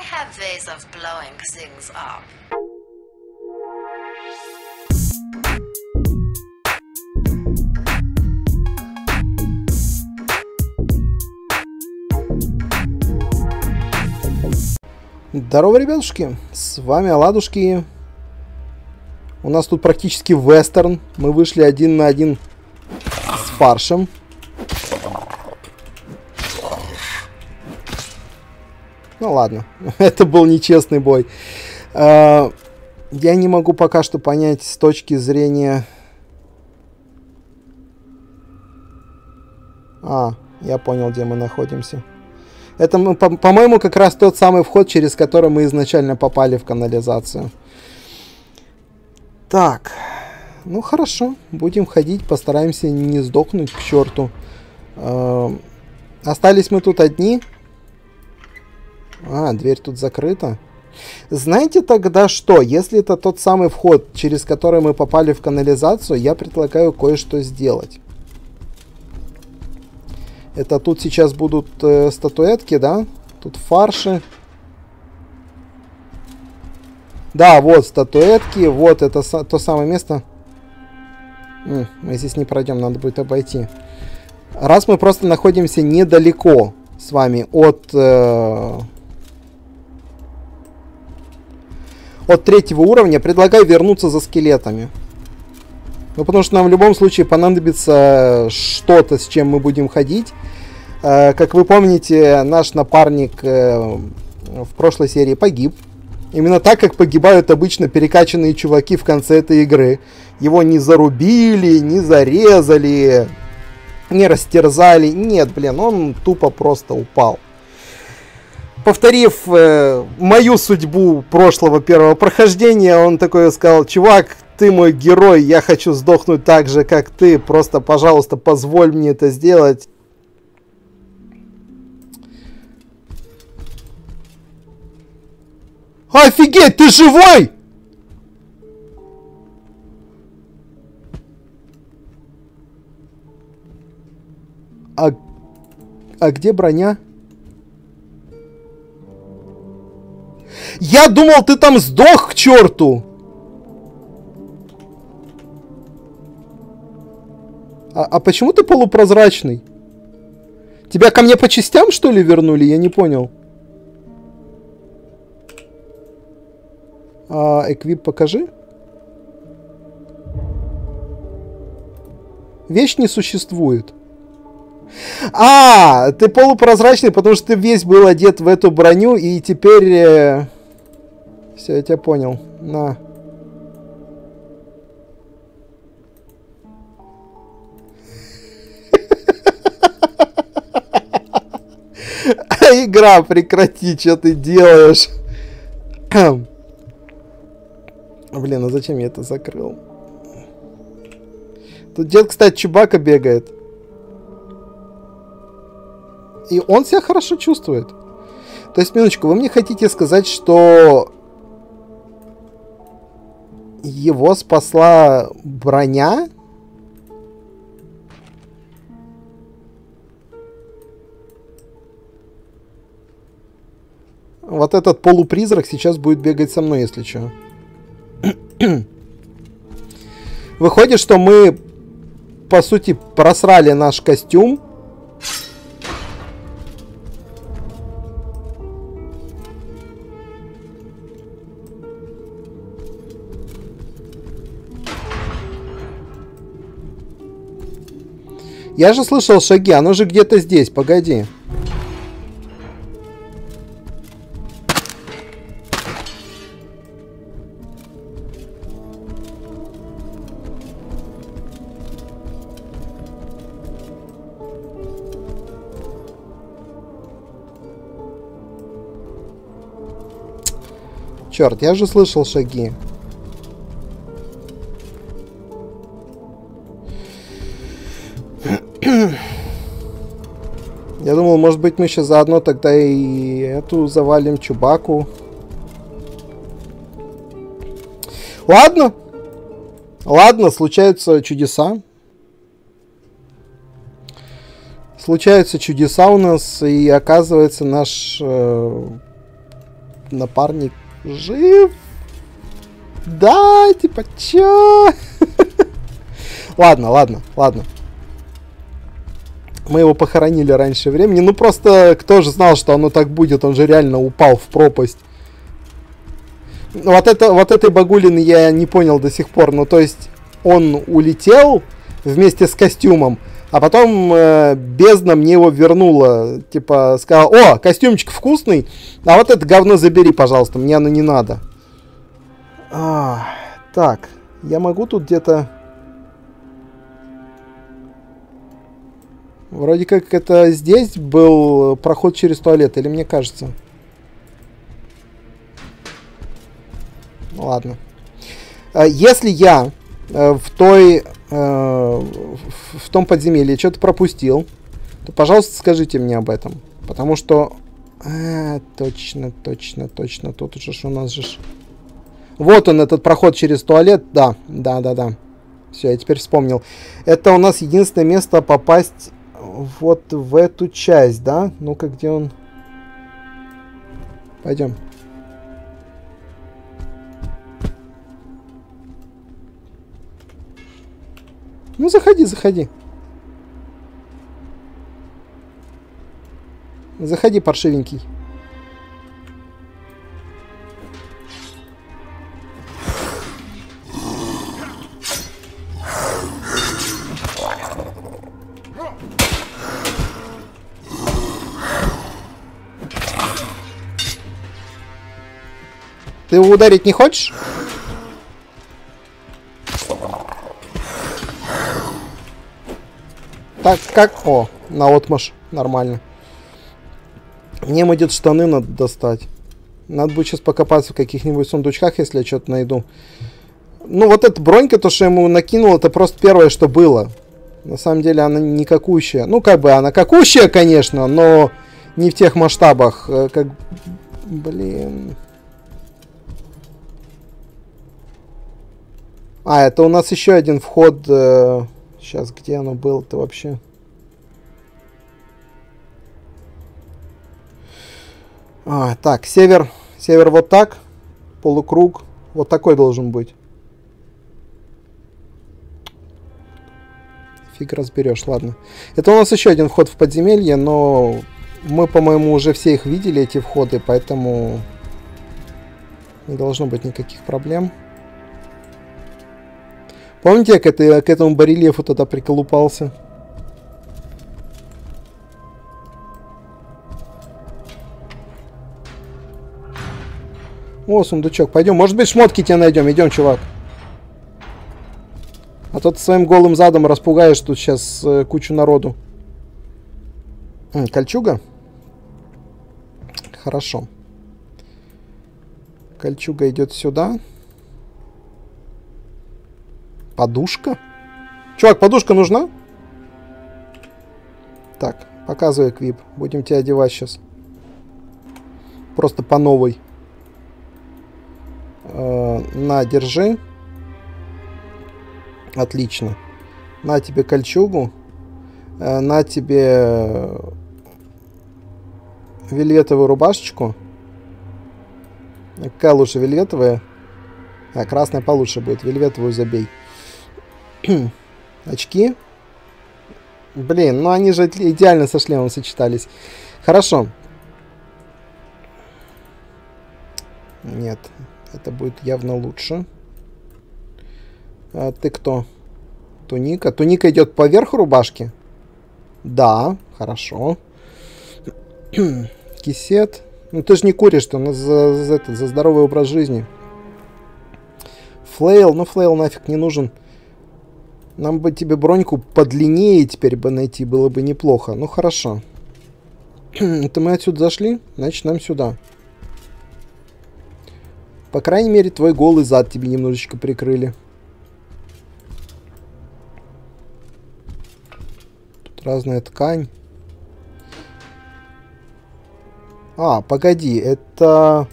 have ways of blowing things up. Здорово, ребятушки, с вами Оладушки. У нас тут практически вестерн. Мы вышли 1 на 1 с фаршем. Ну ладно, это был нечестный бой. Я не могу пока что понять с точки зрения... Я понял, где мы находимся. Это, по-моему, как раз тот самый вход, через который мы изначально попали в канализацию. Так. Ну, хорошо. Будем ходить. Постараемся не сдохнуть к черту. Остались мы тут одни. Дверь тут закрыта. Знаете тогда что? Если это тот самый вход, через который мы попали в канализацию, я предлагаю кое-что сделать. Это тут сейчас будут статуэтки, да? Тут фарши. Да, вот статуэтки. Вот это то самое место. Мы здесь не пройдем, надо будет обойти. Раз мы просто находимся недалеко с вами от 3-го уровня, предлагаю вернуться за скелетами. Ну, потому что нам в любом случае понадобится что-то, с чем мы будем ходить. Как вы помните, наш напарник в прошлой серии погиб. Именно так, как погибают обычно перекачанные чуваки в конце этой игры. Его не зарубили, не зарезали, не растерзали. Нет, блин, он тупо просто упал. Повторив мою судьбу прошлого первого прохождения, он такой сказал: чувак, ты мой герой, я хочу сдохнуть так же, как ты. Просто, пожалуйста, позволь мне это сделать. Офигеть, ты живой! А где броня? Я думал, ты там сдох к черту! А почему ты полупрозрачный? Тебя ко мне по частям, что ли, вернули? Я не понял. Эквип покажи. Вещь не существует. Ты полупрозрачный, потому что ты весь был одет в эту броню, и теперь... Все, я тебя понял. На. Игра, прекрати, что ты делаешь? Блин, а зачем я это закрыл? Тут дед, кстати, Чубака бегает. И он себя хорошо чувствует. То есть, минуточку, вы мне хотите сказать, что его спасла броня? Вот этот полупризрак сейчас будет бегать со мной, если что. Выходит, что мы, по сути, просрали наш костюм. Я же слышал шаги, оно же где-то здесь, погоди. Черт, я же слышал шаги. Я думал, может быть, мы сейчас заодно тогда и эту завалим Чубаку. Ладно. Ладно, случаются чудеса. Случаются чудеса у нас, и оказывается, наш напарник жив. Да, типа, чё? Ладно, ладно, ладно. Мы его похоронили раньше времени. Ну, просто кто же знал, что оно так будет? Он же реально упал в пропасть. Вот этой багулины я не понял до сих пор. Ну, то есть, он улетел вместе с костюмом, а потом бездна мне его вернула. Типа, сказала: о, костюмчик вкусный, а вот это говно забери, пожалуйста, мне оно не надо. Так, я могу тут где-то... Вроде как это здесь был проход через туалет, или мне кажется? Ладно. Если я в том подземелье что-то пропустил, то, пожалуйста, скажите мне об этом. Потому что... точно. Тут уже у нас же... Вот он, этот проход через туалет. Да. Все, я теперь вспомнил. Это у нас единственное место попасть вот в эту часть, да? Ну-ка, где он? Пойдем. Ну, заходи. Заходи, паршивенький. Ты его ударить не хочешь? Так, как... О, наотмашь. Нормально. Мне будет штаны надо достать. Надо будет сейчас покопаться в каких-нибудь сундучках, если я что-то найду. Ну, вот эта бронька, то, что я ему накинул, это просто первое, что было. На самом деле, она никакущая. Ну, как бы, она какущая, конечно, но не в тех масштабах. Как... Блин... это у нас еще один вход. Сейчас, где оно было-то вообще? Так, север. Север вот так. Полукруг. Вот такой должен быть. Фиг разберешь, ладно. Это у нас еще один вход в подземелье, но мы, по-моему, уже все их видели, эти входы, поэтому не должно быть никаких проблем. Помните, я к этому барельефу тогда приколупался? О, сундучок. Пойдем. Может быть, шмотки тебе найдем. Идем, чувак. А то ты своим голым задом распугаешь тут сейчас кучу народу. Кольчуга? Хорошо. Кольчуга идет сюда. Подушка? Чувак, подушка нужна? Так, показывай эквип. Будем тебя одевать сейчас. Просто по новой. На, держи. Отлично. На тебе кольчугу. На тебе вельветовую рубашечку. Какая лучше, вельветовая? Красная получше будет. Вельветовую забей. Очки. Блин, ну они же идеально со шлемом сочетались. Хорошо. Нет, это будет явно лучше. Ты кто? Туника. Туника идет поверх рубашки? Да, хорошо. Кисет. Ну ты же не куришь, ты за здоровый образ жизни. Флейл. Ну флейл нафиг не нужен. Нам бы тебе броньку подлиннее теперь бы найти, было бы неплохо. Ну, хорошо. Это мы отсюда зашли, значит, нам сюда. По крайней мере, твой голый зад тебе немножечко прикрыли. Тут разная ткань. Погоди, это...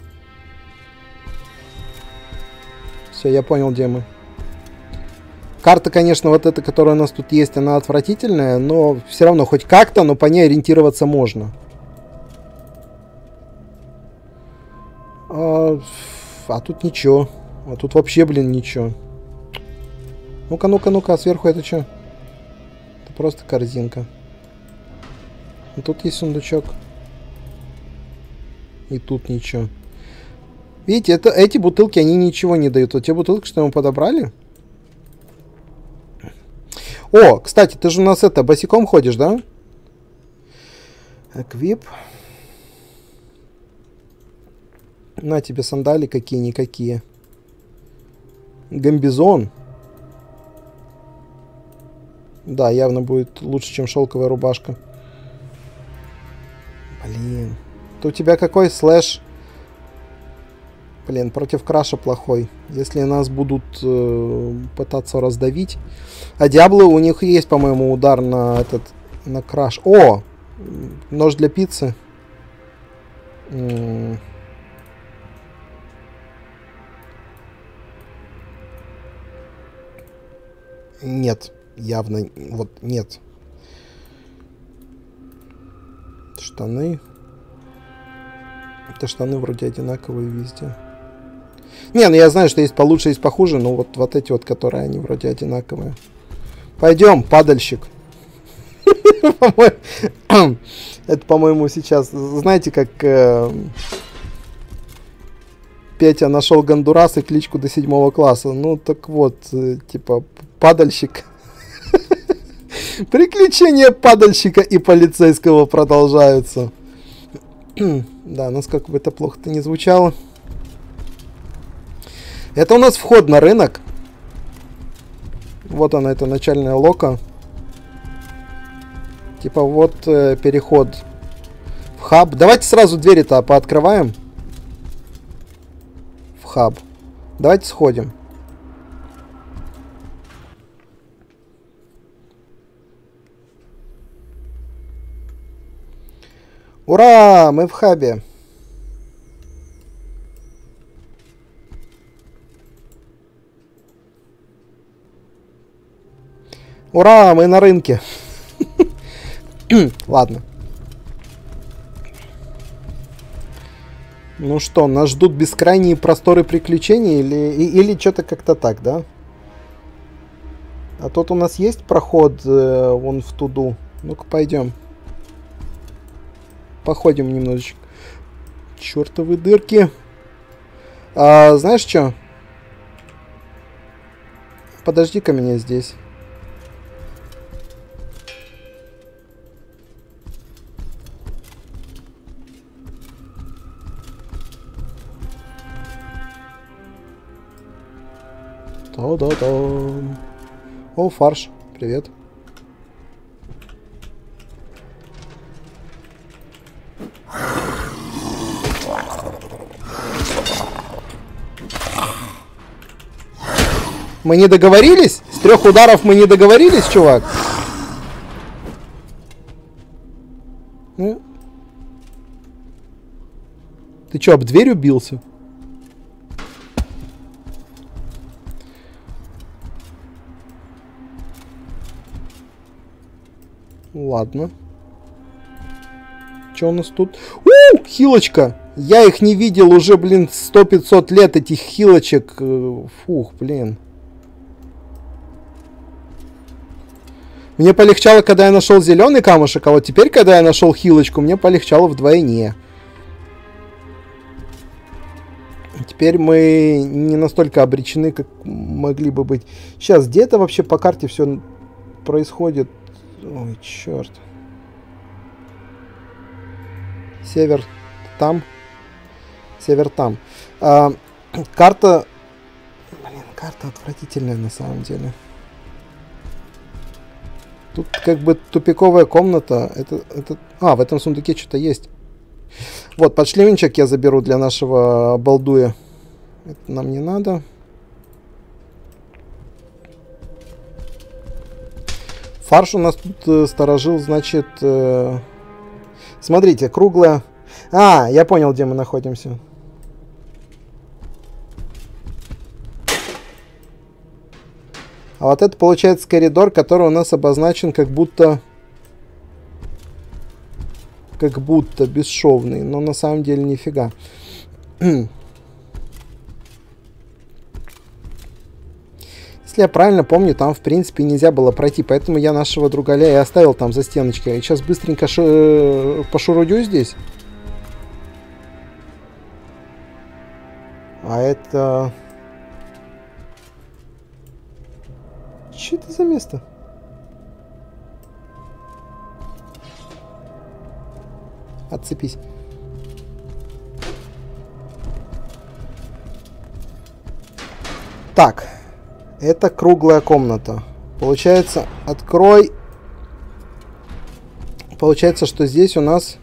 Все, я понял, где мы. Карта, конечно, вот эта, которая у нас тут есть, она отвратительная, но все равно хоть как-то, но по ней ориентироваться можно. А тут ничего. А тут вообще, блин, ничего. Ну-ка, ну-ка, ну-ка, а сверху это что? Это просто корзинка. И тут есть сундучок. И тут ничего. Видите, эти бутылки, они ничего не дают. Вот те бутылки, что мы подобрали. О, кстати, ты же у нас босиком ходишь, да? Эквип. На тебе сандали какие-никакие. Гамбизон. Да, явно будет лучше, чем шелковая рубашка. Блин. То у тебя какой слэш? Блин, против краша плохой. Если нас будут пытаться раздавить. А Диабло у них есть, по-моему, удар на краш. О! Нож для пиццы. Нет. Явно. Вот, нет. Штаны. Это штаны вроде одинаковые везде. Не, ну я знаю, что есть получше, есть похуже, но вот эти вот, которые они вроде одинаковые. Пойдем, падальщик. Это, по-моему, сейчас... Знаете, как Петя нашел Гондурас и кличку до 7 класса. Ну, так вот, типа, падальщик. Приключения падальщика и полицейского продолжаются. Да, насколько бы это плохо-то не звучало. Это у нас вход на рынок. Вот она, это начальная лока. Типа вот переход в хаб. Давайте сразу двери-то пооткрываем. В хаб. Давайте сходим. Ура! Мы в хабе. Ура! Мы на рынке. Ладно. Ну что, нас ждут бескрайние просторы приключений или что-то как-то так, да? А тут у нас есть проход вон в туду. Ну-ка, пойдем. Походим немножечко. Чёртовы дырки. Знаешь что? Подожди-ка меня здесь. Та-да-дам. О, фарш. Привет. Мы не договорились? С 3 ударов мы не договорились, чувак? Ну? Ты чё, об дверь убился? Ладно. Что у нас тут? Хилочка! Я их не видел уже, блин, 100-500 лет, этих хилочек. Фух, блин. Мне полегчало, когда я нашел зеленый камушек, а вот теперь, когда я нашел хилочку, мне полегчало вдвойне. Теперь мы не настолько обречены, как могли бы быть. Сейчас, где это вообще по карте все происходит? Ой, черт. Север там. Север там. Карта... Блин, карта отвратительная на самом деле. Тут как бы тупиковая комната. В этом сундуке что-то есть. Вот, подшлемничек я заберу для нашего балдуя. Это нам не надо. Фарш у нас тут сторожил, значит... Смотрите, круглая... я понял, где мы находимся. А вот это, получается, коридор, который у нас обозначен как будто бесшовный. Но на самом деле нифига. Если я правильно помню, там, в принципе, нельзя было пройти, поэтому я нашего другаля и оставил там за стеночкой. Я сейчас быстренько пошурудю здесь. А это... Что это за место? Отцепись. Так. Это круглая комната. Получается, открой. Получается, что здесь у нас...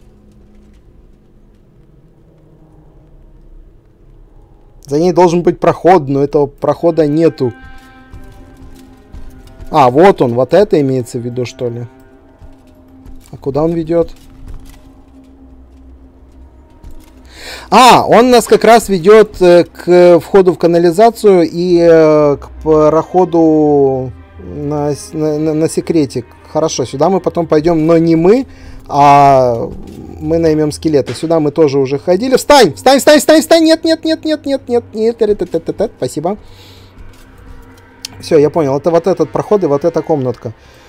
За ней должен быть проход, но этого прохода нету. А, вот он. Вот это имеется в виду, что ли? А куда он ведет? А, он нас как раз ведет к входу в канализацию и к проходу на секретик. Хорошо, сюда мы потом пойдем, но не мы, а мы наймем скелета. Сюда мы тоже уже ходили. Встань! Встань, встань, встань, встань! Нет, нет, нет, нет, нет, нет, нет. Спасибо. Все, я понял. Это вот этот проход и вот эта комнатка.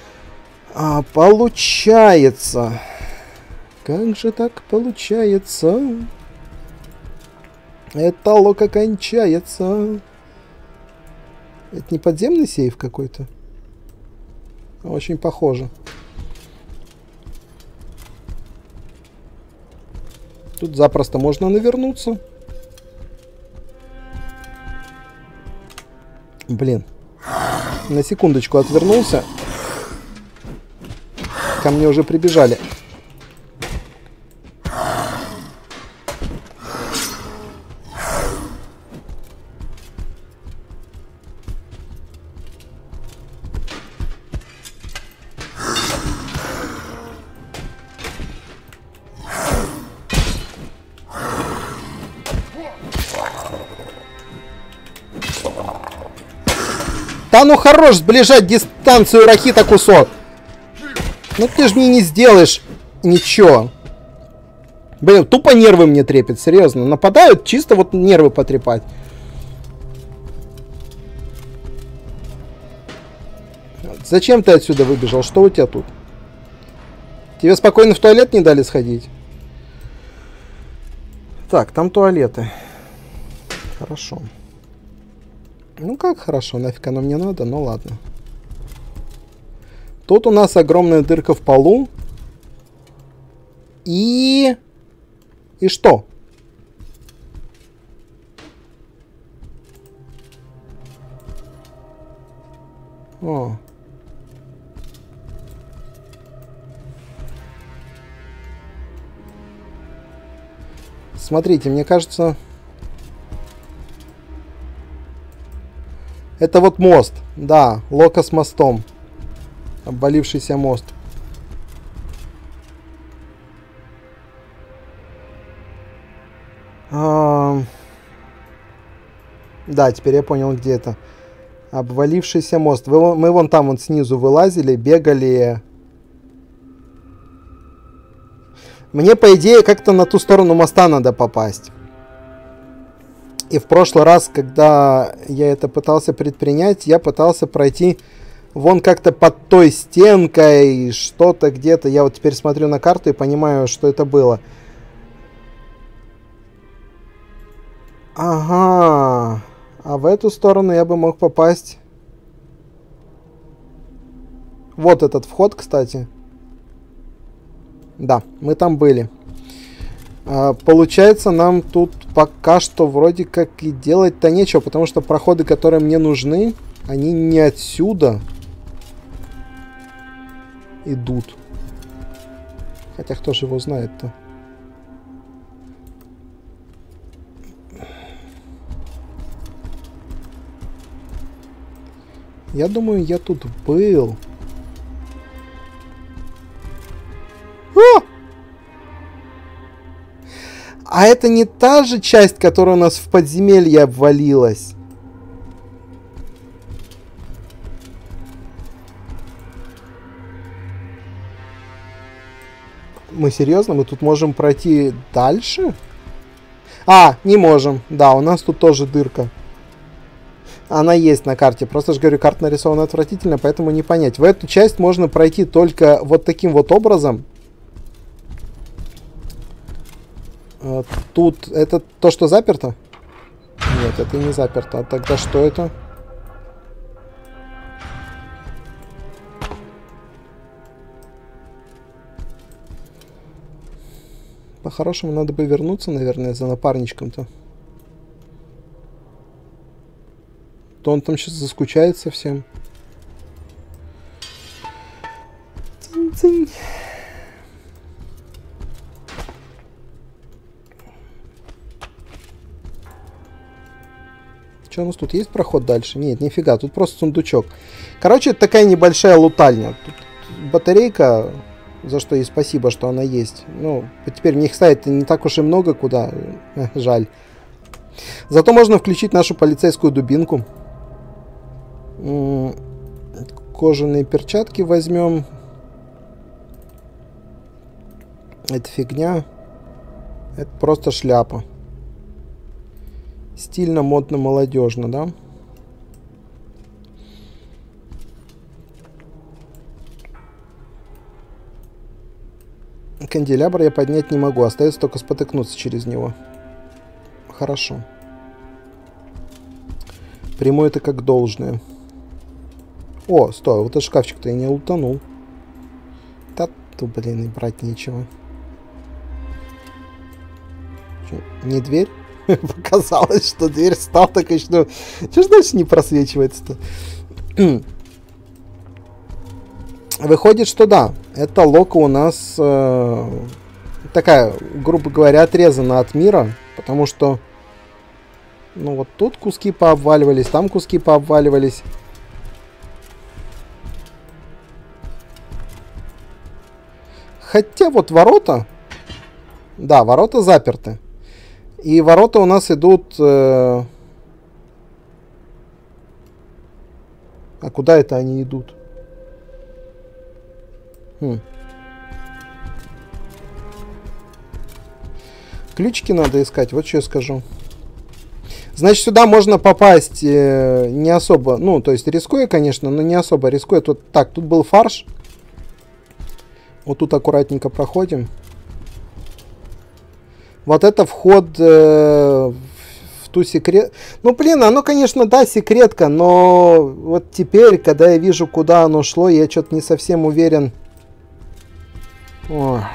Получается. Как же так получается? Это лока кончается. Это не подземный сейф какой-то? Очень похоже. Тут запросто можно навернуться. Блин. На секундочку отвернулся. Ко мне уже прибежали. Да ну хорош сближать дистанцию, Рахита кусок. Ну ты же мне не сделаешь ничего. Блин, тупо нервы мне трепет, серьезно. Нападают чисто вот нервы потрепать. Зачем ты отсюда выбежал? Что у тебя тут? Тебе спокойно в туалет не дали сходить? Так, там туалеты. Хорошо. Ну как хорошо, нафиг оно мне надо, ну ладно. Тут у нас огромная дырка в полу. И что? О. Смотрите, мне кажется... Это вот мост. Да, лока с мостом. Обвалившийся мост. Да, теперь я понял, где это. Обвалившийся мост. Мы вон там вот снизу вылазили, бегали. Мне, по идее, как-то на ту сторону моста надо попасть. И в прошлый раз, когда я это пытался предпринять, я пытался пройти вон как-то под той стенкой, что-то где-то. Я вот теперь смотрю на карту и понимаю, что это было. Ага. А в эту сторону я бы мог попасть. Вот этот вход, кстати. Да, мы там были. Получается, нам тут пока что вроде как и делать-то нечего, потому что проходы, которые мне нужны, они не отсюда идут. Хотя кто же его знает-то? Я думаю, я тут был. А это не та же часть, которая у нас в подземелье обвалилась? Мы серьезно? Мы тут можем пройти дальше? А, не можем. Да, у нас тут тоже дырка. Она есть на карте. Просто же говорю, карта нарисована отвратительно, поэтому не понять. В эту часть можно пройти только вот таким вот образом. Тут это то, что заперто? Нет, это не заперто. А тогда что это? По-хорошему, надо бы вернуться, наверное, за напарничком-то. То он там сейчас заскучает совсем. Цинь-цинь. Что у нас тут есть проход дальше? Нет, нифига, тут просто сундучок. Короче, это такая небольшая лутальня. Тут батарейка, за что ей спасибо, что она есть. Ну, теперь мне их ставить не так уж и много куда. Жаль. Зато можно включить нашу полицейскую дубинку. Кожаные перчатки возьмем. Это фигня. Это просто шляпа. Стильно, модно, молодежно, да? Канделябр я поднять не могу. Остается только спотыкнуться через него. Хорошо. Приму это как должное. О, стой, вот этот шкафчик-то я не лутанул. Да, тут, блин, и брать нечего. Что, не дверь? Показалось, что дверь стала такой, что... Что ж дальше не просвечивается-то? Выходит, что да. Эта лока у нас такая, грубо говоря, отрезана от мира. Потому что... Ну вот тут куски пообваливались, там куски пообваливались. Хотя вот ворота... Да, ворота заперты. И ворота у нас идут... А куда это они идут? Ключики надо искать, вот что я скажу. Значит, сюда можно попасть не особо... Ну, то есть рискуя, конечно, но не особо рискуя. Тут, так, тут был фарш. Вот тут аккуратненько проходим. Вот это вход в ту секрет... Ну, блин, оно, конечно, да, секретка, но вот теперь, когда я вижу, куда оно шло, я что-то не совсем уверен. Ой.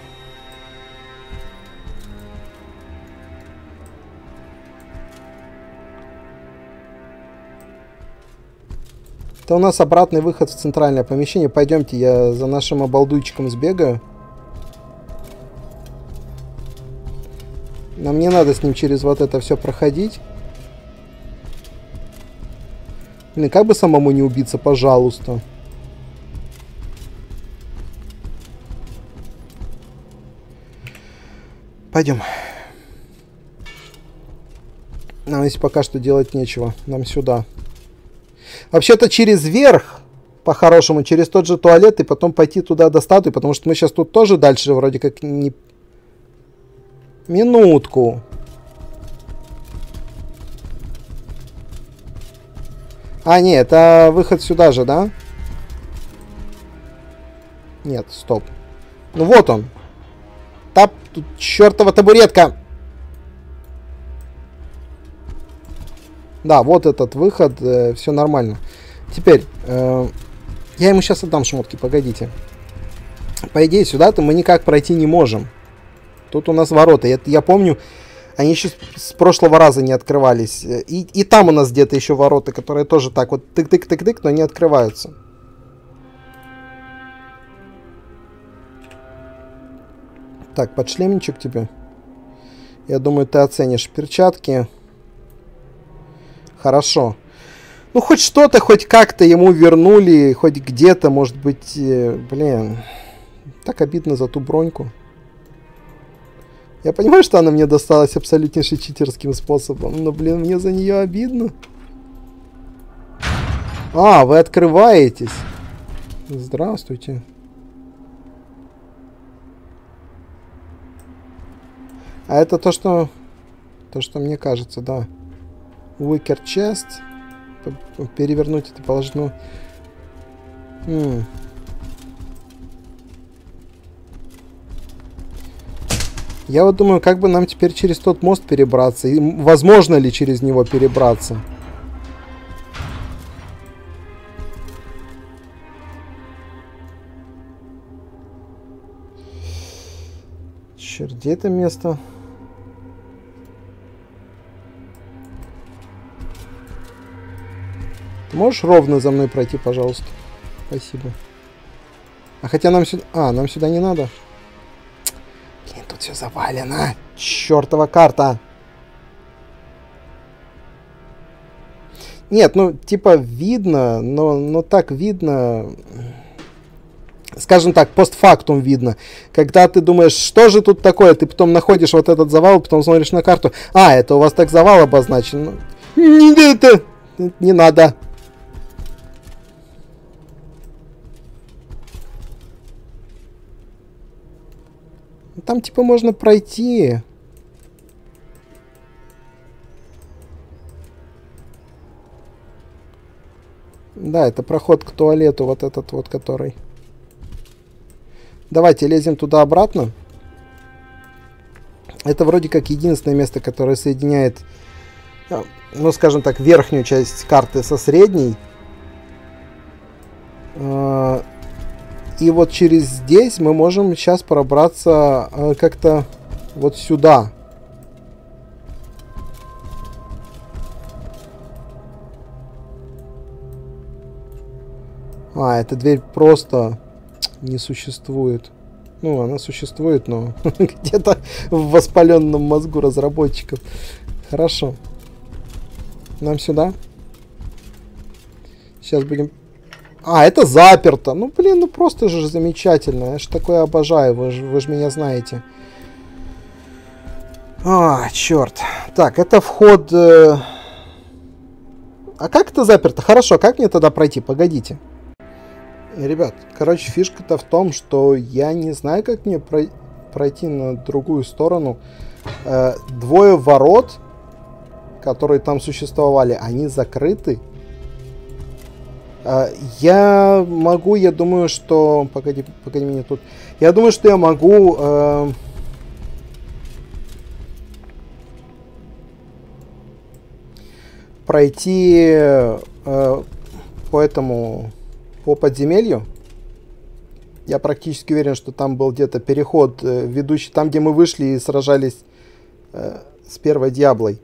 Это у нас обратный выход в центральное помещение. Пойдемте, я за нашим обалдуйчиком сбегаю. Нам не надо с ним через вот это все проходить. Блин, как бы самому не убиться, пожалуйста. Пойдем. Нам здесь пока что делать нечего. Нам сюда. Вообще-то через верх, по-хорошему, через тот же туалет, и потом пойти туда до статуи, потому что мы сейчас тут тоже дальше вроде как не... Минутку. А, нет, это выход сюда же, да? Нет, стоп. Ну вот он. Тап, тут чертова табуретка. Да, вот этот выход, все нормально. Теперь, я ему сейчас отдам шмотки, погодите. По идее, сюда-то мы никак пройти не можем. Тут у нас ворота. Я помню, они еще с прошлого раза не открывались. И там у нас где-то еще ворота, которые тоже так вот тык-тык-тык-тык, но не открываются. Так, подшлемничек тебе. Я думаю, ты оценишь перчатки. Хорошо. Ну, хоть что-то, хоть как-то ему вернули. Хоть где-то, может быть... Блин. Так обидно за ту броньку. Я понимаю, что она мне досталась абсолютнейше читерским способом. Но, блин, мне за нее обидно. А, вы открываетесь. Здравствуйте. А это то, что... То, что мне кажется, да. Wicker chest. Перевернуть это положено. Я вот думаю, как бы нам теперь через тот мост перебраться. И возможно ли через него перебраться. Черт, где это место? Ты можешь ровно за мной пройти, пожалуйста? Спасибо. А хотя нам сюда... нам сюда не надо. Блин, тут все завалено. Чёртова карта. Нет, ну, типа, видно, но так видно... Скажем так, постфактум видно. Когда ты думаешь, что же тут такое, ты потом находишь вот этот завал, потом смотришь на карту. Это у вас так завал обозначен. Это не надо. Там типа можно пройти. Да, это проход к туалету, вот этот вот, который. Давайте лезем туда обратно. Это вроде как единственное место, которое соединяет, ну, скажем так, верхнюю часть карты со средней. И вот через здесь мы можем сейчас пробраться как-то вот сюда. Эта дверь просто не существует. Ну, она существует, но где-то в воспаленном мозгу разработчиков. Хорошо. Нам сюда. Сейчас будем... это заперто. Ну, блин, ну просто же замечательно. Я ж такое обожаю. Вы же меня знаете. Черт. Так, это вход... А как это заперто? Хорошо, как мне тогда пройти? Погодите. Ребят, короче, фишка-то в том, что я не знаю, как мне пройти на другую сторону. Двое ворот, которые там существовали, они закрыты. Я могу, я думаю, что... Погоди меня тут. Я думаю, что я могу... пройти по подземелью. Я практически уверен, что там был где-то переход, ведущий там, где мы вышли и сражались с первой Диаблой.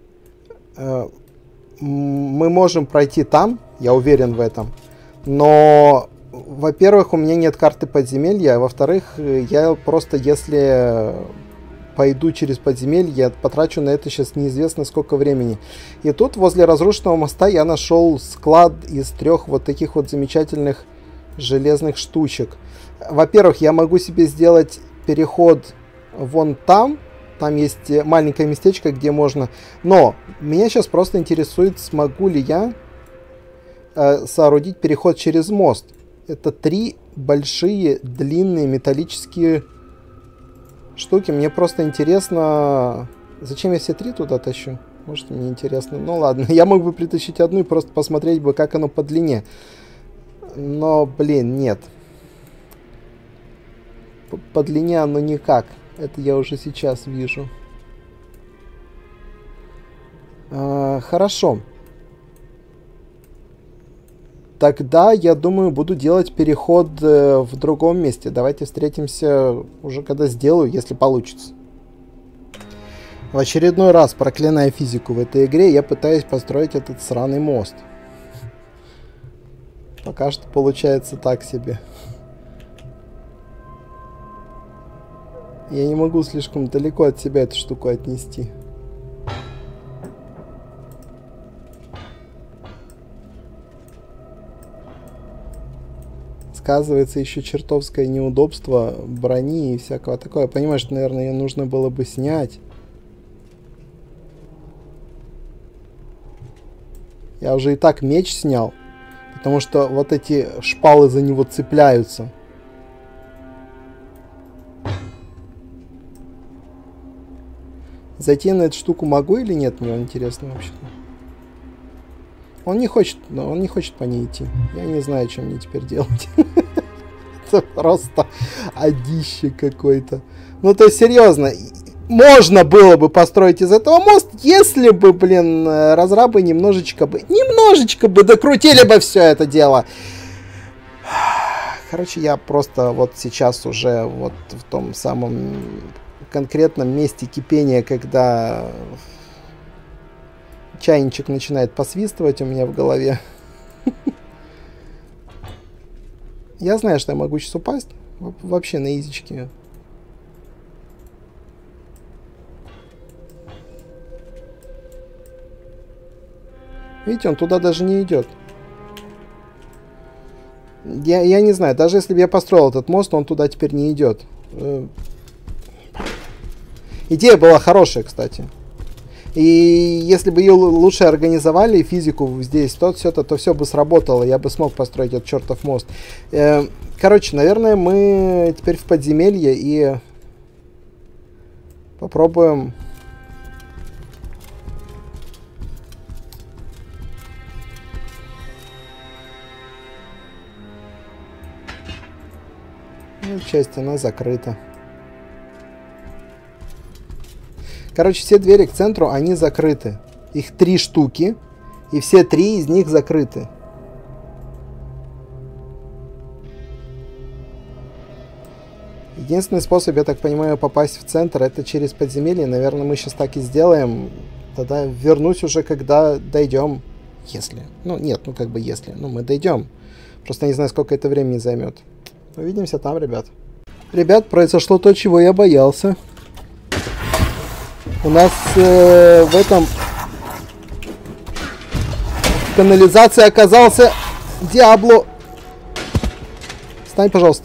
Мы можем пройти там, я уверен в этом. Но, во-первых, у меня нет карты подземелья, а во-вторых, я просто, если пойду через подземелье, я потрачу на это сейчас неизвестно сколько времени. И тут, возле разрушенного моста, я нашел склад из 3 вот таких вот замечательных железных штучек. Во-первых, я могу себе сделать переход вон там. Там есть маленькое местечко, где можно... Но меня сейчас просто интересует, смогу ли я соорудить переход через мост. Это 3 большие, длинные металлические штуки. Мне просто интересно... Зачем я все 3 туда тащу? Может, мне интересно. Ну ладно, я мог бы притащить одну и просто посмотреть бы, как оно по длине. Но, блин, нет. По длине оно никак. Это я уже сейчас вижу. Хорошо. Тогда, я думаю, буду делать переход в другом месте. Давайте встретимся уже когда сделаю, если получится. В очередной раз, проклиная физику в этой игре, я пытаюсь построить этот сраный мост. Пока что получается так себе. Я не могу слишком далеко от себя эту штуку отнести. Сказывается еще чертовское неудобство брони и всякого такого. Я понимаю, что, наверное, ее нужно было бы снять. Я уже и так меч снял, потому что вот эти шпалы за него цепляются. Зайти на эту штуку могу или нет, мне интересно вообще-то. Он не хочет по ней идти. Я не знаю, что мне теперь делать. Это просто одище какой-то. Ну, то есть, серьезно, можно было бы построить из этого мост, если бы, блин, разрабы немножечко бы докрутили бы все это дело. Короче, я просто вот сейчас уже вот в том самом конкретном месте кипения, когда чайничек начинает посвистывать у меня в голове. Я знаю, что я могу сейчас упасть. Вообще на изичке. Видите, он туда даже не идет. Я не знаю, даже если бы я построил этот мост, он туда теперь не идет. Идея была хорошая, кстати. И если бы ее лучше организовали, физику здесь, то все бы сработало, я бы смог построить этот чертов мост. Короче, наверное, мы теперь в подземелье и попробуем... Ну, часть она закрыта. Короче, все двери к центру, они закрыты. Их 3 штуки, и все 3 из них закрыты. Единственный способ, я так понимаю, попасть в центр, это через подземелье. Наверное, мы сейчас так и сделаем. Тогда вернусь уже, когда дойдем. Если. Ну, нет, ну как бы если. Ну, мы дойдем. Просто не знаю, сколько это времени займет. Увидимся там, ребят. Ребят, произошло то, чего я боялся. У нас в этом канализации оказался Диабло. Встань, пожалуйста.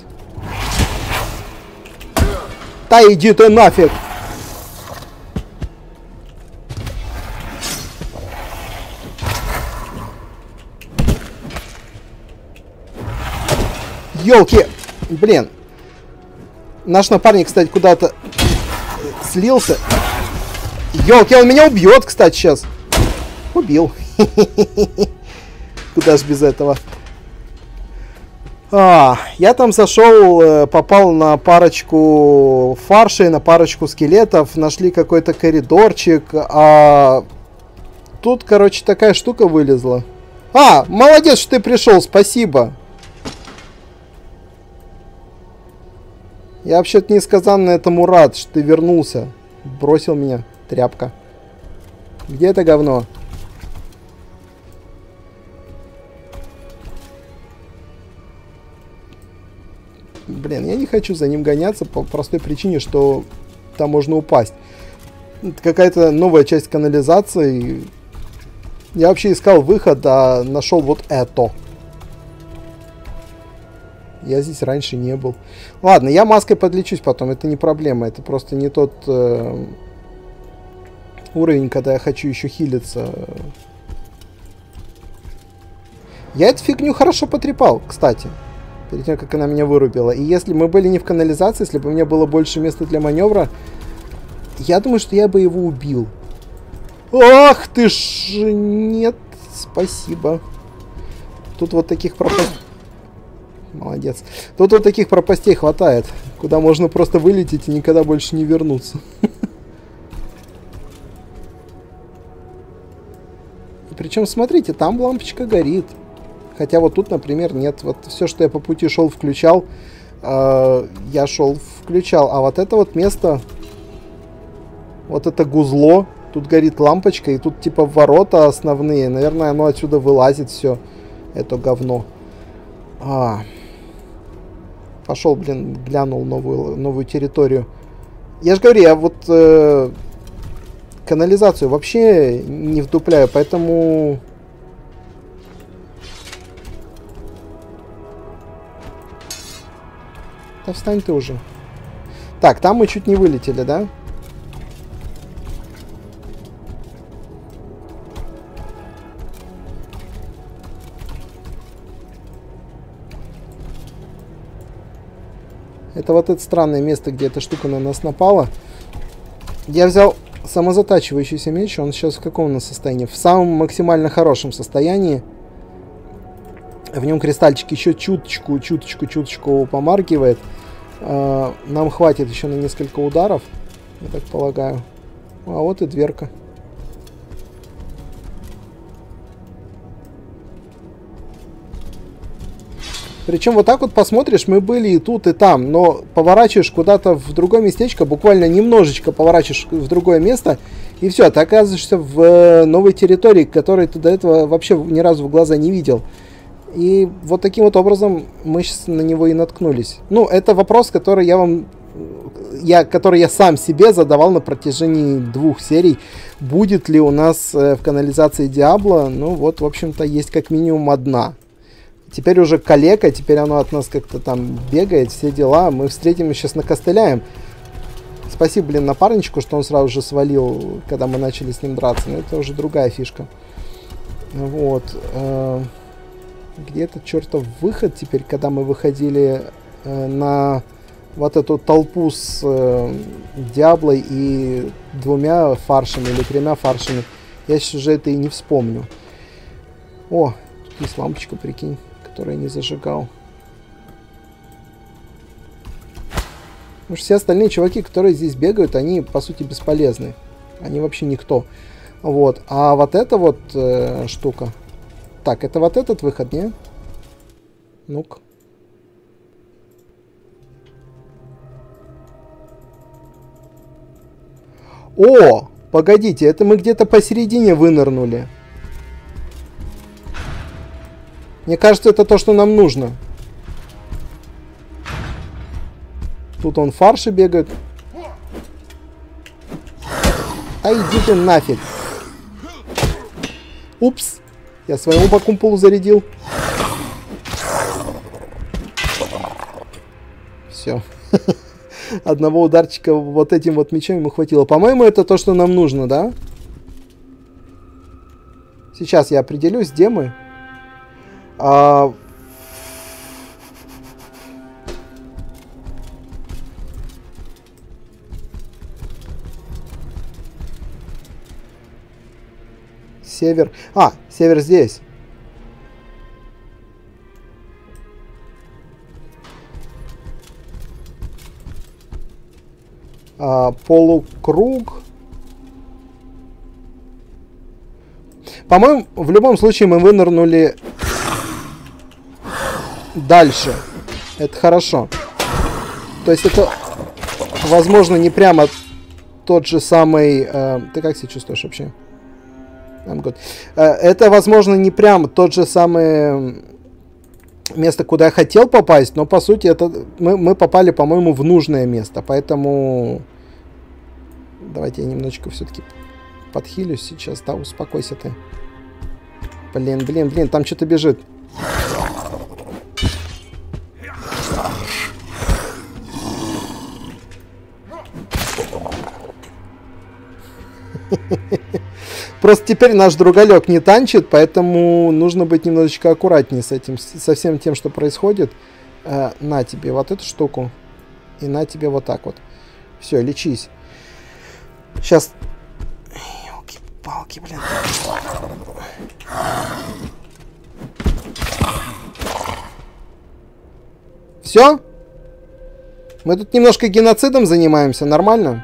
Да иди ты нафиг. Ёлки. Блин. Наш напарник, кстати, куда-то слился. Ёлки, он меня убьет, кстати, сейчас. Убил. Куда ж без этого. Я там зашел, попал на парочку фаршей, на парочку скелетов. Нашли какой-то коридорчик. А тут, короче, такая штука вылезла. Молодец, что ты пришел, спасибо. Я вообще-то несказанно этому рад, что ты вернулся. Бросил меня, тряпка. Где это говно? Блин, я не хочу за ним гоняться по простой причине, что там можно упасть. Это какая-то новая часть канализации. Я вообще искал выход, а нашел вот это. Я здесь раньше не был. Ладно, я маской подлечусь потом, это не проблема. Это просто не тот уровень, когда я хочу еще хилиться. Я эту фигню хорошо потрепал, кстати. Перед тем, как она меня вырубила. И если мы были не в канализации, если бы у меня было больше места для маневра, я думаю, что я бы его убил. Ах ты ж... Нет, спасибо. Тут вот таких пропастей... Молодец. Тут вот таких пропастей хватает, куда можно просто вылететь и никогда больше не вернуться. Причем, смотрите, там лампочка горит. Хотя вот тут, например, нет. Вот все, что я по пути шел, включал. Я шел, включал. А вот это вот место, вот это гузло, тут горит лампочка, и тут типа ворота основные. Наверное, оно отсюда вылазит все. Это говно. Пошел, блин, глянул новую территорию. Я же говорю, я вот канализацию вообще не вдупляю, поэтому... Да встань ты уже. Так, там мы чуть не вылетели, да? Это вот это странное место, где эта штука на нас напала. Я взял самозатачивающийся меч, он сейчас в каком у нас состоянии? В самом максимально хорошем состоянии. В нем кристальчик еще чуточку помаргивает. Нам хватит еще на несколько ударов, я так полагаю. А вот и дверка. Причем вот так вот посмотришь, мы были и тут, и там, но поворачиваешь куда-то в другое местечко, буквально немножечко поворачиваешь в другое место, и все, ты оказываешься в новой территории, которой ты до этого вообще ни разу в глаза не видел. И вот таким вот образом мы сейчас на него и наткнулись. Ну, это вопрос, который я сам себе задавал на протяжении 2 серий. Будет ли у нас в канализации Диабло? Ну, вот, в общем-то, есть как минимум одна. Теперь уже калека, теперь оно от нас как-то там бегает, все дела. Мы встретим сейчас накостыляем. Спасибо, блин, напарничку, что он сразу же свалил, когда мы начали с ним драться. Но это уже другая фишка. Вот. Где этот чертов выход теперь, когда мы выходили на вот эту толпу с Диаблой и 2 фаршами или 3 фаршами? Я сейчас уже это и не вспомню. О, есть лампочка, прикинь, которую я не зажигал. Потому что все остальные чуваки, которые здесь бегают, они, по сути, бесполезны. Они вообще никто. Вот. А вот эта вот штука... Так, это вот этот выход, не? Ну-ка. О! Погодите, это мы где-то посередине вынырнули. Мне кажется, это то, что нам нужно. Тут он фарши бегает. А иди ты нафиг. Упс. Я своему по кумполу зарядил. Все. Одного ударчика вот этим вот мечом ему хватило. По-моему, это то, что нам нужно, да? Сейчас я определюсь, где мы. Север. Север здесь. Полукруг. По-моему, в любом случае мы вынырнули дальше. Это хорошо. То есть это, возможно, не прямо тот же самый... Ты как себя чувствуешь вообще? I'm good. Это, возможно, не прям тот же самый место, куда я хотел попасть, но, по сути, это мы попали, по-моему, в нужное место. Поэтому давайте я немножечко все-таки подхилюсь сейчас. Да, успокойся ты. Блин, там что-то бежит. Просто теперь наш другалек не танчит, поэтому нужно быть немножечко аккуратнее с этим, со всем тем, что происходит. На тебе вот эту штуку. И на тебе вот так вот. Все, лечись. Сейчас... Ёлки-палки, блин. Все? Мы тут немножко геноцидом занимаемся, нормально?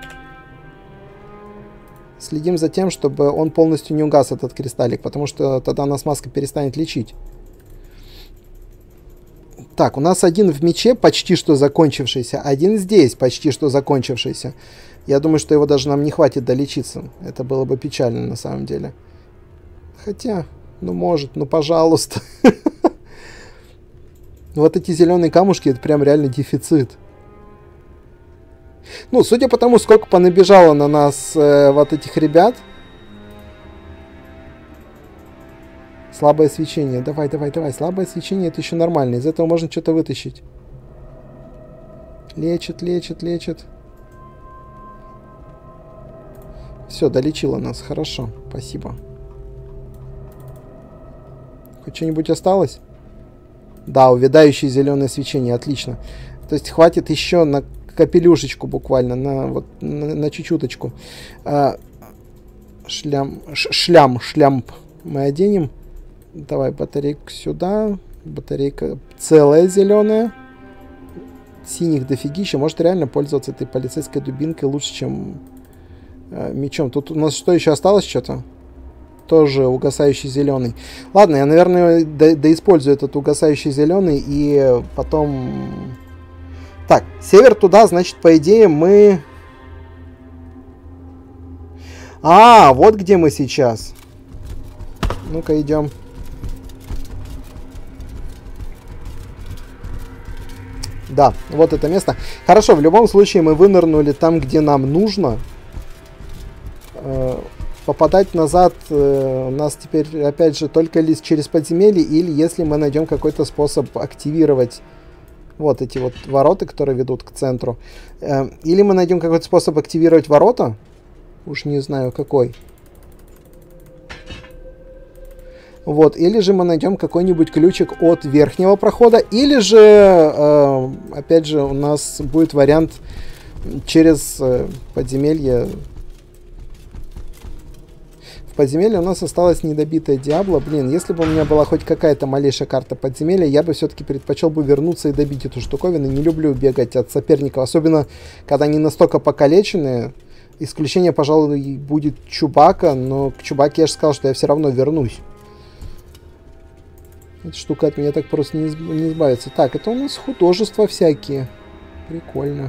Следим за тем, чтобы он полностью не угас, этот кристаллик, потому что тогда нас маска перестанет лечить. Так, у нас один в мече, почти что закончившийся, один здесь, почти что закончившийся. Я думаю, что его даже нам не хватит долечиться. Это было бы печально на самом деле. Хотя, ну может, ну пожалуйста. Вот эти зеленые камушки, это прям реально дефицит. Ну, судя по тому, сколько понабежало на нас вот этих ребят. Слабое свечение. Давай. Слабое свечение, это еще нормально. Из этого можно что-то вытащить. Лечит. Все, долечило нас. Хорошо. Спасибо. Хоть что-нибудь осталось? Да, увядающее зеленое свечение. Отлично. То есть хватит еще на капелюшечку буквально, на чуть-чуточку. шлямп мы оденем. Давай батарейку сюда. Батарейка целая зеленая. Синих дофигища. Может реально пользоваться этой полицейской дубинкой лучше, чем мечом. Тут у нас что еще осталось что-то? Тоже угасающий зеленый. Ладно, я, наверное, доиспользую этот угасающий зеленый и потом... Так, север туда, значит, по идее, мы... А, вот где мы сейчас. Ну-ка, идем. Да, вот это место. Хорошо, в любом случае мы вынырнули там, где нам нужно. Попадать назад нас теперь, опять же, только лишь через подземелье, или если мы найдем какой-то способ активировать вот эти вот ворота, которые ведут к центру. Или мы найдем какой-то способ активировать ворота. Уж не знаю, какой. Вот, или же мы найдем какой-нибудь ключик от верхнего прохода, или же, опять же, у нас будет вариант через подземелье. В подземелье у нас осталась недобитая Диабло. Блин, если бы у меня была хоть какая-то малейшая карта подземелья, я бы все-таки предпочел бы вернуться и добить эту штуковину. Не люблю бегать от соперников, особенно когда они настолько покалечены. Исключение, пожалуй, будет Чубака, но к Чубаке я же сказал, что я все равно вернусь. Эта штука от меня так просто не избавится. Так, это у нас художества всякие. Прикольно.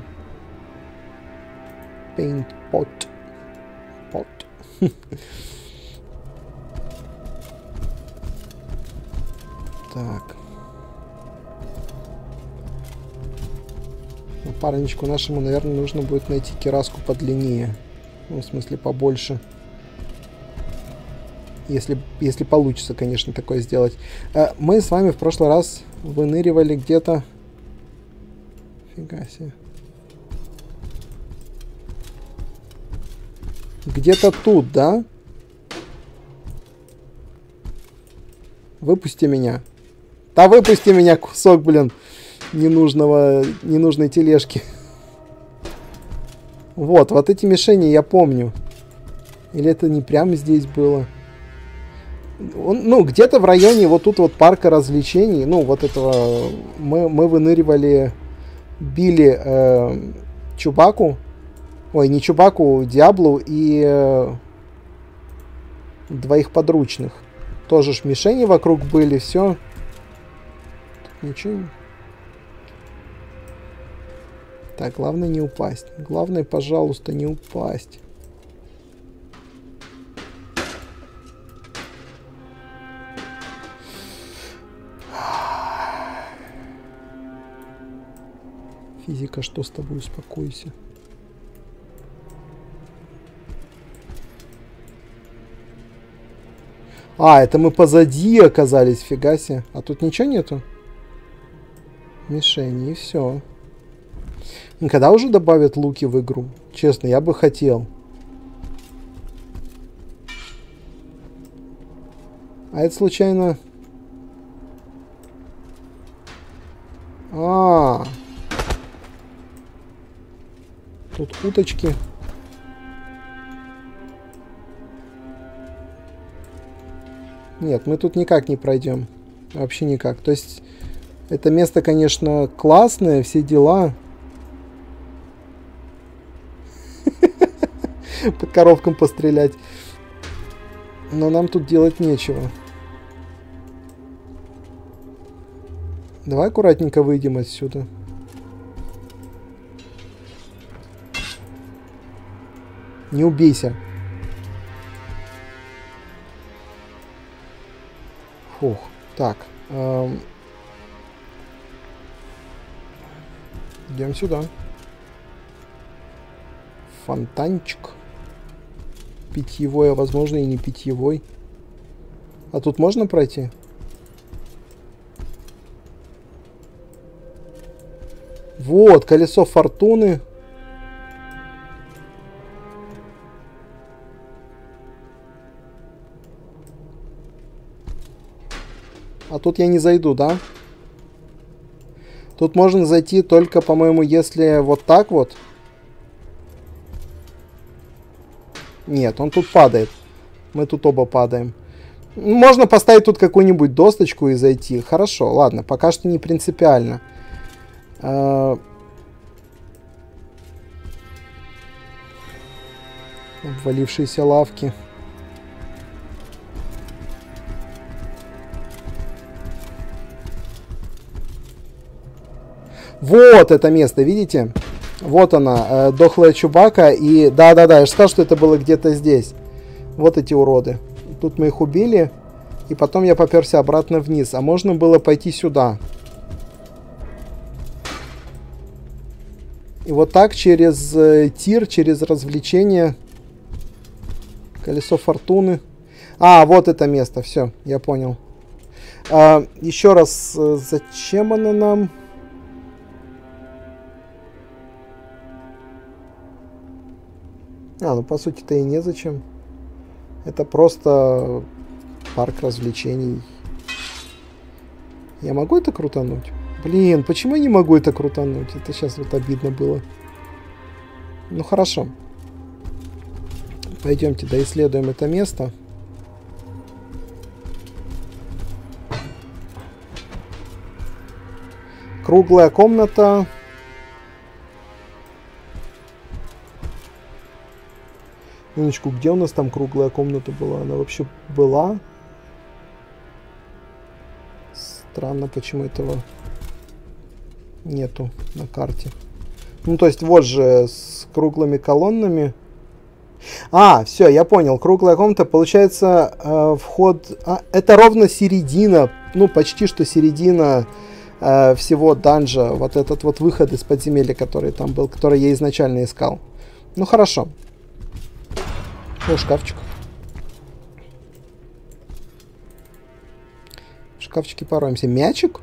Paint pot. Pot. Так. Напарничку нашему, наверное, нужно будет найти кираску подлиннее. Ну, в смысле, побольше. Если получится, конечно, такое сделать. Мы с вами в прошлый раз выныривали где-то... Фига себе. Где-то тут, да? Выпусти меня. Да выпусти меня, кусок, блин, ненужной тележки. Вот эти мишени я помню. Или это не прямо здесь было? Ну, где-то в районе вот тут вот парка развлечений. Ну, вот этого... Мы выныривали, били Чубаку. Ой, не Чубаку, Диаблу и двоих подручных. Тоже ж мишени вокруг были, все. Тут ничего. Так, главное не упасть. Главное, пожалуйста, не упасть. Физика, что с тобой? Успокойся. А, это мы позади оказались, фига себе. А тут ничего нету? Мишени, и все. Когда уже добавят луки в игру? Честно, я бы хотел. А это случайно... Тут уточки. Нет, мы тут никак не пройдем. Вообще никак. То есть, это место, конечно, классное, все дела. По коровкам пострелять. Но нам тут делать нечего. Давай аккуратненько выйдем отсюда. Не убейся. Фух. Так. Идем сюда. Фонтанчик. Питьевой, а возможно и не питьевой. А тут можно пройти? Вот, колесо фортуны. А тут я не зайду, да? Тут можно зайти только, по-моему, если вот так вот. Нет, он тут падает. Мы тут оба падаем. Можно поставить тут какую-нибудь досточку и зайти. Хорошо, ладно, пока что не принципиально. Обвалившиеся лавки. Вот это место, видите? Вот она, дохлая Чубака. И да-да-да, я же сказал, что это было где-то здесь. Вот эти уроды. Тут мы их убили. И потом я поперся обратно вниз. А можно было пойти сюда. И вот так через тир, через развлечение. Колесо фортуны. А, вот это место. Все, я понял. Еще раз, зачем оно нам? Ну по сути-то и незачем. Это просто парк развлечений. Я могу это крутануть? Блин, почему я не могу это крутануть? Это сейчас вот обидно было. Ну хорошо. Пойдемте доисследуем это место. Круглая комната. Минуточку, где у нас там круглая комната была? Она вообще была? Странно, почему этого нету на карте. Ну, то есть, вот же, с круглыми колоннами. А, все, я понял. Круглая комната, получается, вход... это ровно середина, ну, почти что середина всего данжа. Вот этот вот выход из подземелья, который там был, который я изначально искал. Ну, хорошо. О, шкафчик. В шкафчике пороемся. Мячик?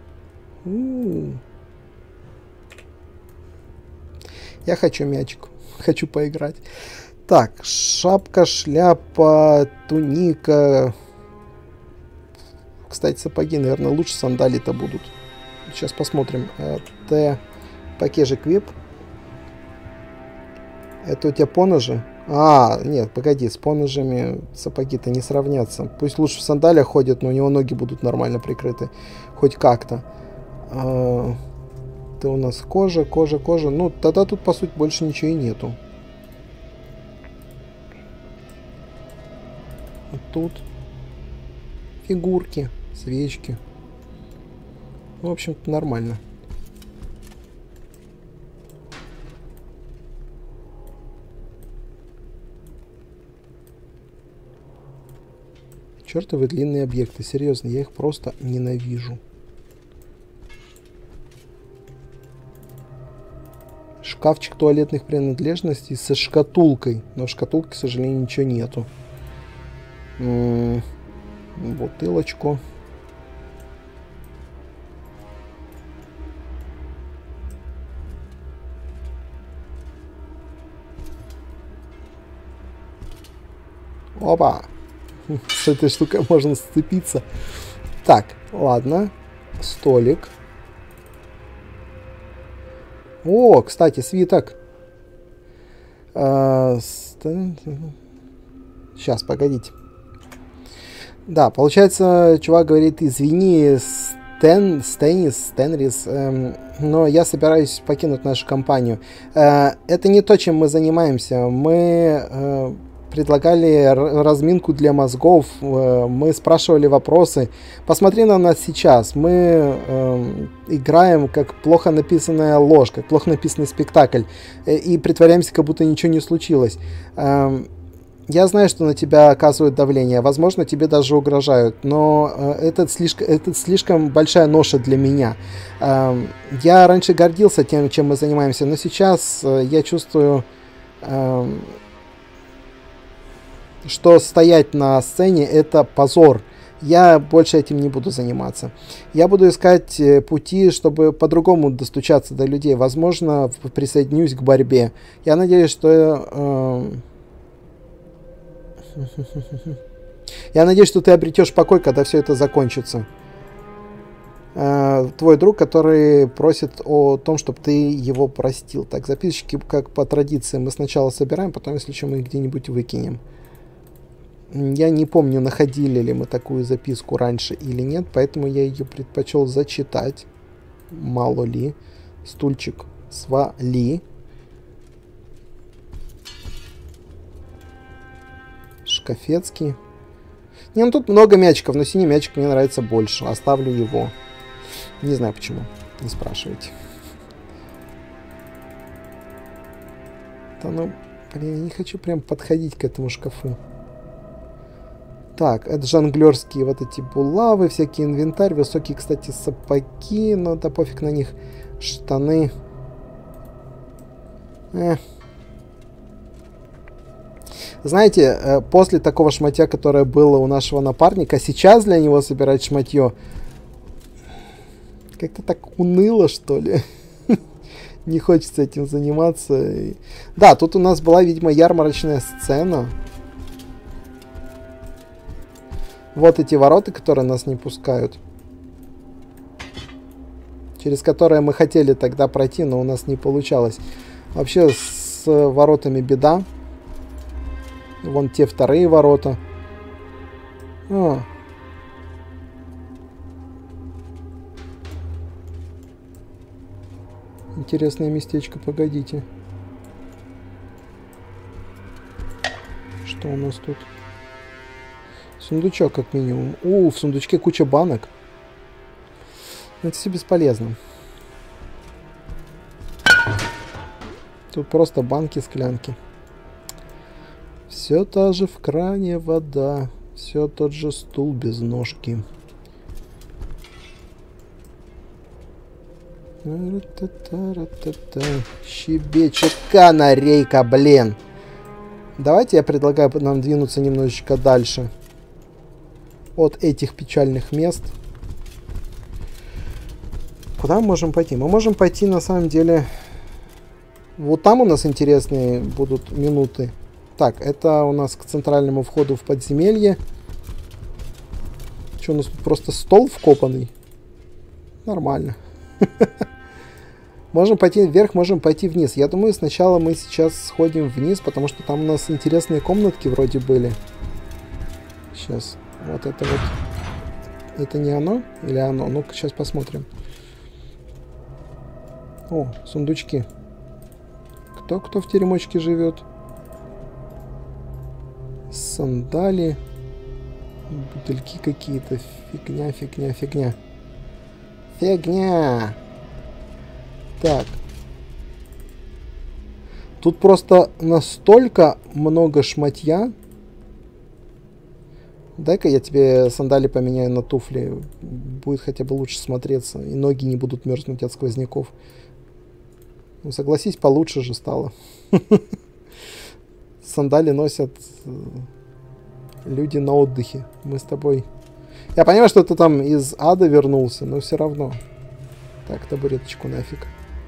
Я хочу мячик. Хочу поиграть. Так, шапка, шляпа, туника. Кстати, сапоги, наверное, лучше сандалии-то будут. Сейчас посмотрим. Пакежик вип. Это у тебя поножи? А, нет, погоди, с поножами сапоги-то не сравнятся. Пусть лучше в сандалиях ходят, но у него ноги будут нормально прикрыты. Хоть как-то. Это у нас кожа. Ну, тогда тут, по сути, больше ничего и нету. А тут фигурки, свечки. В общем-то, нормально. Чертовы длинные объекты. Серьезно, я их просто ненавижу. Шкафчик туалетных принадлежностей со шкатулкой. Но в шкатулке, к сожалению, ничего нету. Бутылочку. Опа! С этой штукой можно сцепиться. Так, ладно. Столик. О, кстати, свиток. Сейчас, погодите. Да, получается, чувак говорит, извини, Стенрис, но я собираюсь покинуть нашу компанию. Это не то, чем мы занимаемся. Мы предлагали разминку для мозгов, мы спрашивали вопросы. Посмотри на нас сейчас. Мы играем как плохо написанная ложь, как плохо написанный спектакль. И притворяемся, как будто ничего не случилось. Я знаю, что на тебя оказывают давление. Возможно, тебе даже угрожают. Но это слишком большая ноша для меня. Я раньше гордился тем, чем мы занимаемся. Но сейчас я чувствую... что стоять на сцене — это позор. Я больше этим не буду заниматься. Я буду искать пути, чтобы по-другому достучаться до людей. Возможно, присоединюсь к борьбе. Я надеюсь, что... Я надеюсь, что ты обретешь покой, когда все это закончится. Твой друг, который просит о том, чтобы ты его простил. Так, записочки, как по традиции, мы сначала собираем, потом, если что, мы их где-нибудь выкинем. Я не помню, находили ли мы такую записку раньше или нет, поэтому я ее предпочел зачитать. Мало ли. Стульчик свали. Шкафецкий. Не, ну тут много мячиков, но синий мячик мне нравится больше. Оставлю его. Не знаю почему. Не спрашивайте. Да ну, блин, я не хочу прям подходить к этому шкафу. Так, это жонглерские вот эти булавы, всякий инвентарь, высокие, кстати, сапоги, но да пофиг на них, штаны. Знаете, после такого шматья, которое было у нашего напарника, сейчас для него собирать шматье как-то так уныло, что ли. Не хочется этим заниматься. Да, тут у нас была, видимо, ярмарочная сцена. Вот эти ворота, которые нас не пускают. Через которые мы хотели тогда пройти, но у нас не получалось. Вообще с воротами беда. Вон те вторые ворота. Интересное местечко, погодите. Что у нас тут? Сундучок, как минимум. В сундучке куча банок. Это все бесполезно. Тут просто банки, склянки. Все та же в кране вода. Все тот же стул без ножки. Щебечет канарейка, блин. Давайте я предлагаю нам двинуться немножечко дальше. От этих печальных мест. Куда мы можем пойти? Мы можем пойти, на самом деле... Вот там у нас интересные будут минуты. Так, это у нас к центральному входу в подземелье. Что, у нас тут просто стол вкопанный? Нормально. Можем пойти вверх, можем пойти вниз. Я думаю, сначала мы сейчас сходим вниз, потому что там у нас интересные комнатки вроде были. Сейчас. Вот это вот. Это не оно? Или оно? Ну-ка, сейчас посмотрим. О, сундучки. Кто в теремочке живет? Сандали. Бутыльки какие-то. Фигня. Фигня. Так. Тут просто настолько много шматья. Дай-ка я тебе сандали поменяю на туфли. Будет хотя бы лучше смотреться. И ноги не будут мерзнуть от сквозняков. Ну, согласись, получше же стало. Сандали носят люди на отдыхе. Мы с тобой... Я понимаю, что ты там из ада вернулся, но все равно. Так, табуреточку нафиг.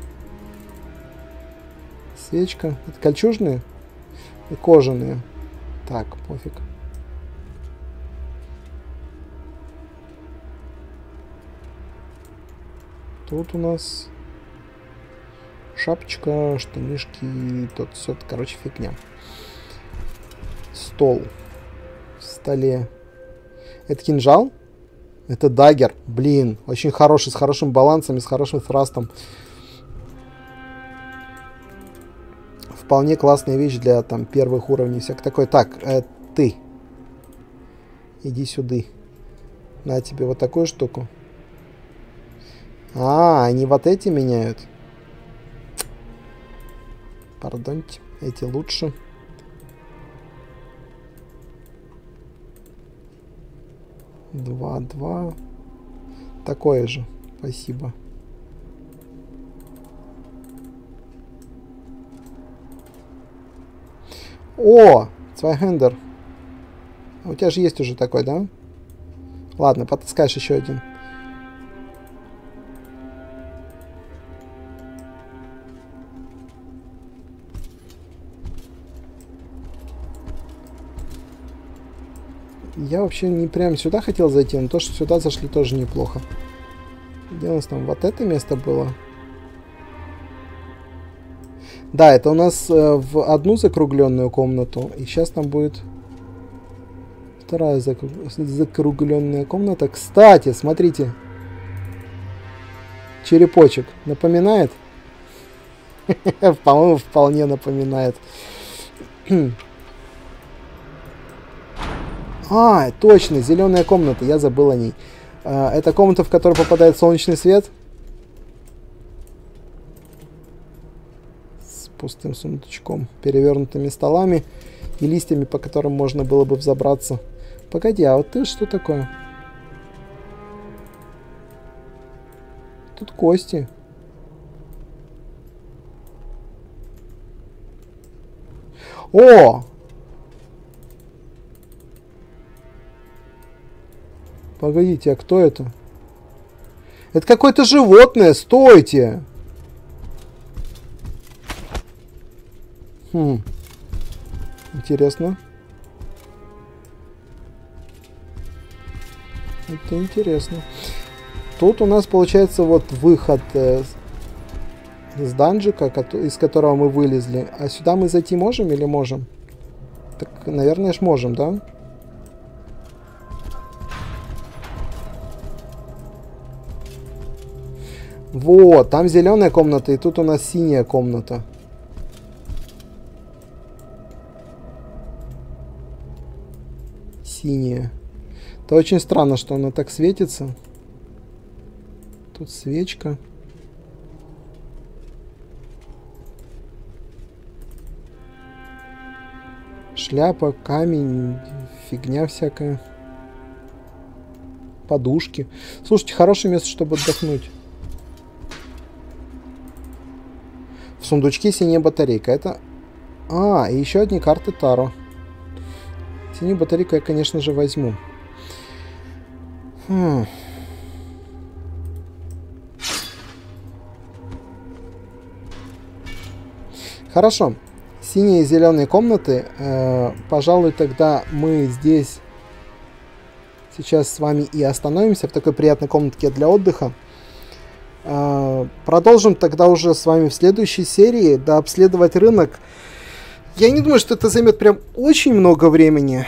Свечка. Это кольчужные? И кожаные. Так, пофиг. Тут у нас шапочка, штанишки, тут все, короче, фигня. Стол. В столе. Это кинжал? Это даггер. Блин, очень хороший, с хорошим балансом и с хорошим тhrustом. Вполне классная вещь для там первых уровней. Всяк такой. Так, ты. Иди сюда. На тебе вот такую штуку. А, они вот эти меняют. Пардоньте, эти лучше. Два. Такое же. Спасибо. О, Цвайхендер. У тебя же есть уже такой, да? Ладно, потаскаешь еще один. Я вообще не прям сюда хотел зайти, но то, что сюда зашли, тоже неплохо. Где у нас там? Вот это место было? Да, это у нас в одну закругленную комнату. И сейчас там будет Вторая закругленная комната. Кстати, смотрите. Черепочек. Напоминает? По-моему, вполне напоминает. А, точно, зеленая комната. Я забыл о ней. Это комната, в которую попадает солнечный свет. С пустым сундучком, перевернутыми столами и листьями, по которым можно было бы взобраться. Погоди, а вот ты что такое? Тут кости. О! Погодите, а кто это? Это какое-то животное, стойте! Интересно. Это интересно. Тут у нас получается вот выход из данжика, из которого мы вылезли. А сюда мы зайти можем или можем? Так, наверное, ж можем, да? Вот, там зеленая комната, и тут у нас синяя комната. Синяя. Это очень странно, что она так светится. Тут свечка. Шляпа, камень, фигня всякая. Подушки. Слушайте, хорошее место, чтобы отдохнуть. В сундучке синяя батарейка. Это... А, и еще одни карты Таро. Синюю батарейку я, конечно же, возьму. Хорошо. Синие и зеленые комнаты. Пожалуй, тогда мы здесь сейчас с вами и остановимся в такой приятной комнатке для отдыха. Продолжим тогда уже с вами в следующей серии, да, обследовать рынок. Я не думаю, что это займет прям очень много времени.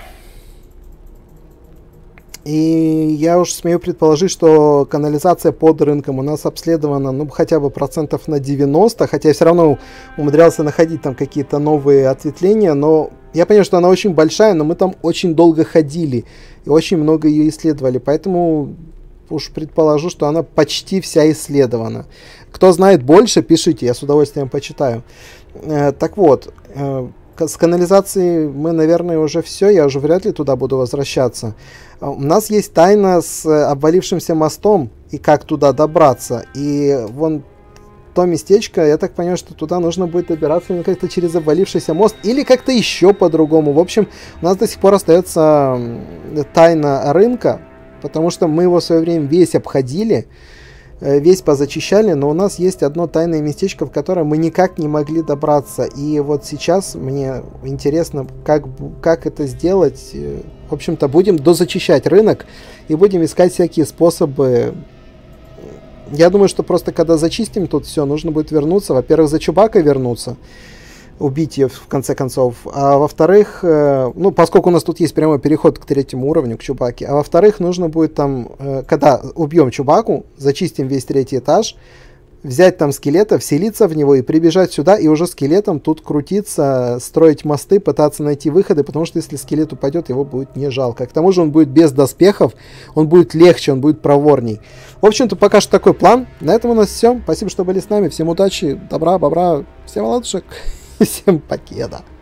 И я уж смею предположить, что канализация под рынком у нас обследована, ну, хотя бы процентов на 90, хотя я все равно умудрялся находить там какие-то новые ответвления, но я понимаю, что она очень большая, но мы там очень долго ходили и очень много ее исследовали, поэтому уж предположу, что она почти вся исследована. Кто знает больше, пишите, я с удовольствием почитаю. Так вот, с канализацией мы, наверное, уже все, я уже вряд ли туда буду возвращаться. У нас есть тайна с обвалившимся мостом и как туда добраться. И вон то местечко, я так понимаю, что туда нужно будет добираться как-то через обвалившийся мост или как-то еще по-другому. В общем, у нас до сих пор остается тайна рынка, потому что мы его в свое время весь обходили, весь позачищали, но у нас есть одно тайное местечко, в которое мы никак не могли добраться. И вот сейчас мне интересно, как это сделать. В общем-то, будем дозачищать рынок и будем искать всякие способы. Я думаю, что просто когда зачистим тут все, нужно будет вернуться. Во-первых, за Чубакой вернуться, убить ее в конце концов. А во-вторых, ну, поскольку у нас тут есть прямой переход к 3-му уровню, к Чубаке. А во-вторых, нужно будет там, когда убьем Чубаку, зачистим весь 3-й этаж, взять там скелета, вселиться в него и прибежать сюда, и уже скелетом тут крутиться, строить мосты, пытаться найти выходы, потому что если скелет упадет, его будет не жалко. К тому же он будет без доспехов, он будет легче, он будет проворней. В общем-то, пока что такой план. На этом у нас все. Спасибо, что были с нами. Всем удачи, добра, бобра, всем ладушек. Всем покеда.